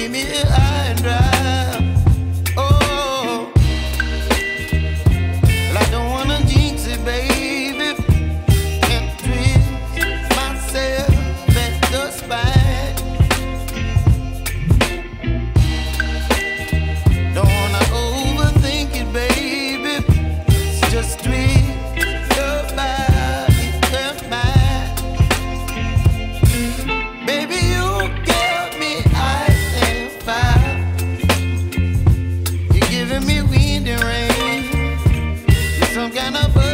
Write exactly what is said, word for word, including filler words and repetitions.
leave me high and dry. Oh, well, I don't wanna jinx it, baby, and twist myself at the spine. Don't wanna overthink it, baby. It's just twist your body, your mind. Baby, you give me ice and fire. You're giving me wind and rain. You're some kind of